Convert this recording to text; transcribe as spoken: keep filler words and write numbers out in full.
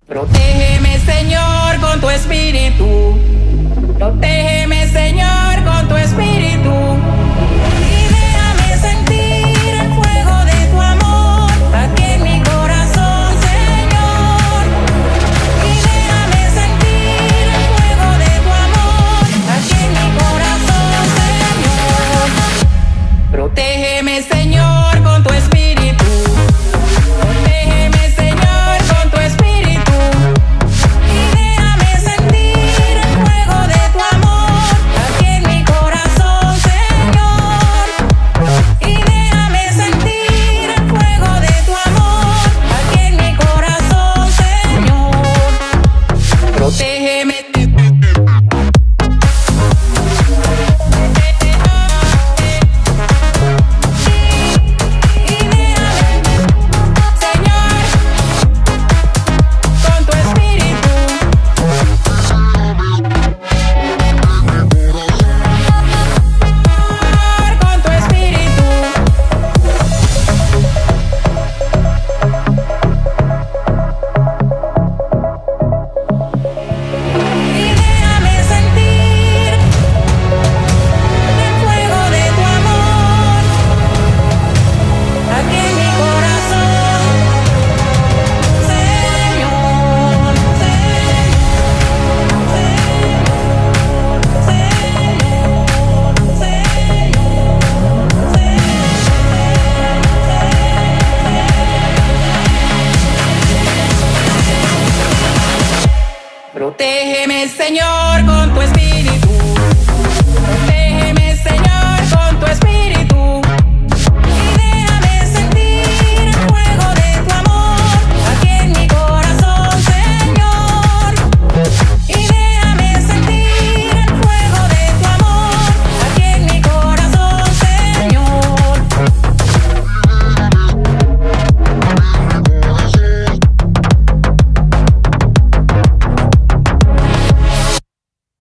Protégeme, Señor, con tu espíritu. Protégeme, Señor, con tu espíritu. Y déjame sentir el fuego de tu amor aquí en mi corazón, Señor. Y déjame sentir el fuego de tu amor aquí en mi corazón, Señor. Protégeme, Señor, con tu espíritu. Protégeme, Señor, con tu espíritu. Y déjame sentir el fuego de tu amor aquí en mi corazón, Señor. Y déjame sentir el fuego de tu amor aquí en mi corazón, Señor. Protégeme. Protégeme, Señor.